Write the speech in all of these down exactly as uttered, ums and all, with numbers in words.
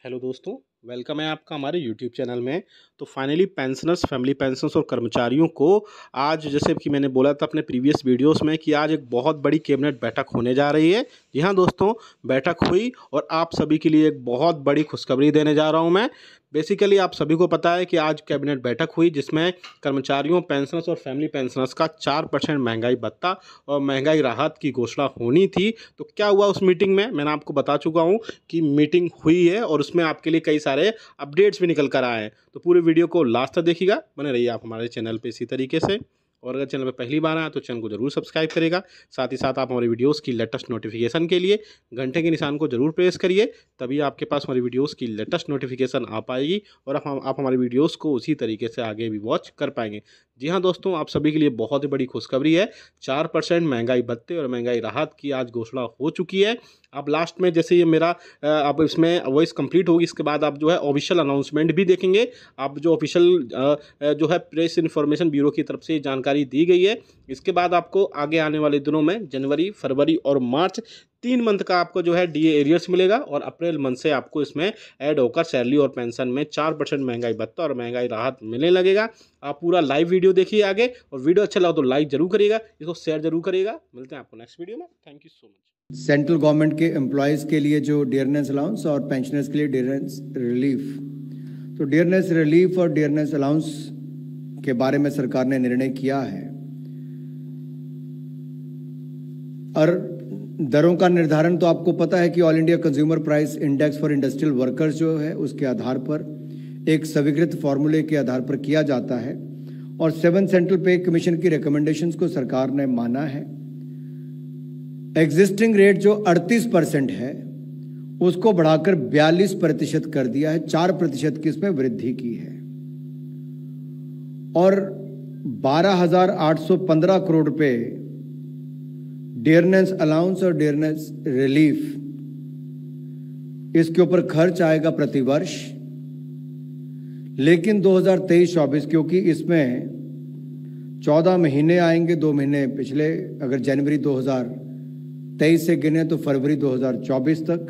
Hello दोस्तों, welcome है आपका हमारे यूट्यूब चैनल में। तो फाइनली पेंशनर्स, फैमिली पेंशनर्स और कर्मचारियों को आज, जैसे कि मैंने बोला था अपने प्रीवियस वीडियोस में, कि आज एक बहुत बड़ी कैबिनेट बैठक होने जा रही है। जी हाँ दोस्तों, बैठक हुई और आप सभी के लिए एक बहुत बड़ी खुशखबरी देने जा रहा हूँ मैं। बेसिकली आप सभी को पता है कि आज कैबिनेट बैठक हुई जिसमें कर्मचारियों, पेंशनर्स और फैमिली पेंशनर्स का चार परसेंट महंगाई भत्ता और महंगाई राहत की घोषणा होनी थी। तो क्या हुआ उस मीटिंग में, मैंने आपको बता चुका हूँ कि मीटिंग हुई है और उसमें आपके लिए कई सारे अपडेट्स भी निकल कर आए हैं। तो पूरे वीडियो को लास्ट तक देखिएगा, बने रहिए आप हमारे चैनल पे इसी तरीके से। और अगर चैनल पे पहली बार आए तो चैनल को जरूर सब्सक्राइब करेगा। साथ ही साथ आप हमारी वीडियोस की लेटेस्ट नोटिफिकेशन के लिए घंटे के निशान को जरूर प्रेस करिए, तभी आपके पास हमारी वीडियोस की लेटेस्ट नोटिफिकेशन आ पाएगी और आप आप हमारी वीडियोस को उसी तरीके से आगे भी वॉच कर पाएंगे। जी हाँ दोस्तों, आप सभी के लिए बहुत ही बड़ी खुशखबरी है। चार परसेंट महंगाई भत्ते और महंगाई राहत की आज घोषणा हो चुकी है। अब लास्ट में जैसे ये मेरा अब इसमें वॉइस कंप्लीट होगी, इसके बाद आप जो है ऑफिशियल अनाउंसमेंट भी देखेंगे। आप जो ऑफिशियल जो है प्रेस इन्फॉर्मेशन ब्यूरो की तरफ से जानकारी दी गई है। इसके बाद आपको आगे आने वाले दिनों में जनवरी, फरवरी और मार्च तीन मंथ का आपको जो है डीए एरियर्स मिलेगा और अप्रैल मंथ से आपको इसमें ऐड होकर सैलरी और पेंशन में चार परसेंट महंगाई भत्ता और महंगाई राहत मिलने लगेगा। आप पूरा लाइव वीडियो देखिए आगे, और वीडियो अच्छा लगा तो लाइक जरूर करिएगा, इसको शेयर जरूर करिएगा। मिलते हैं आपको नेक्स्ट वीडियो में। Thank you so much. Central government के एम्प्लॉयज़ के लिए जो डियरनेस अलाउंस और पेंशनर्स के लिए डियरनेस रिलीफ, तो डियरनेस रिलीफ और डियरनेस अलाउंस के बारे में सरकार ने निर्णय किया है। और दरों का निर्धारण तो आपको पता है कि all India consumer price index for industrial workers जो है उसके आधार पर एक स्वीकृत फॉर्मूले के आधार पर किया जाता है, और सेवन सेंट्रल पे कमीशन की रिकमेंडेशंस को सरकार ने माना है। एग्जिस्टिंग रेट जो अड़तीस परसेंट है उसको बढ़ाकर बयालीस प्रतिशत कर दिया है, चार प्रतिशत की इसमें वृद्धि की है। और बारह हजार आठ सौ पंद्रह करोड़ रुपए डियरनेस अलाउंस और डियरनेस रिलीफ, इसके ऊपर खर्च आएगा प्रतिवर्ष। लेकिन दो हज़ार तेईस चौबीस, क्योंकि इसमें चौदह महीने आएंगे, दो महीने पिछले, अगर जनवरी दो हज़ार तेईस से गिने तो फरवरी दो हज़ार चौबीस तक,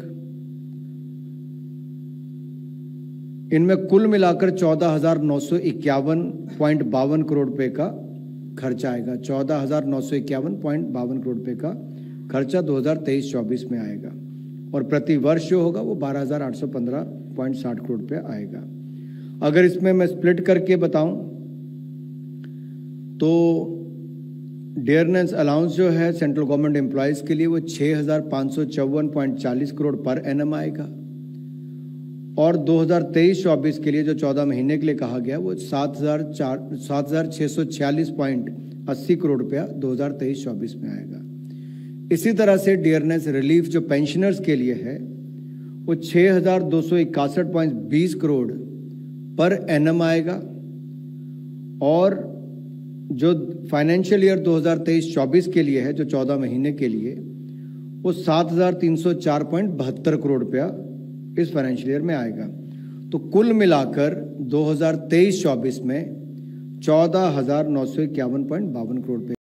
इनमें कुल मिलाकर चौदह हजार नौ सौ इक्यावन पॉइंट बावन करोड़ रुपए का खर्चा आएगा। चौदह हजार नौ सौ इक्यावन पॉइंट बावन करोड़ रुपए का खर्चा दो हज़ार तेईस चौबीस में आएगा, और प्रति वर्ष जो होगा वो बारह हजार आठ सौ पंद्रह पॉइंट साठ करोड़ रुपए आएगा। अगर इसमें मैं स्प्लिट करके बताऊं तो डियरनेस अलाउंस जो है सेंट्रल गवर्नमेंट एम्प्लॉयज़ के लिए वो छः हज़ार पाँच सौ चौवन पॉइंट चालीस करोड़ पर एनम आएगा, और दो हज़ार तेईस चौबीस के लिए जो चौदह महीने के लिए कहा गया वो सात हज़ार चार सात हज़ार छः सौ छियालीस पॉइंट अस्सी करोड़ रुपया दो हज़ार तेईस चौबीस में आएगा। इसी तरह से डियरनेस रिलीफ जो पेंशनर्स के लिए है वो छः हज़ार दो सौ इक्यासठ पॉइंट बीस करोड़ पर एनम आएगा, और जो फाइनेंशियल ईयर दो हज़ार तेईस चौबीस के लिए है, जो चौदह महीने के लिए, वो सात हज़ार तीन सौ चार पॉइंट बहत्तर करोड़ रुपया इस फाइनेंशियल ईयर में आएगा। तो कुल मिलाकर दो हज़ार तेईस चौबीस में चौदह हज़ार नौ सौ इक्यावन पॉइंट बावन करोड़ रुपये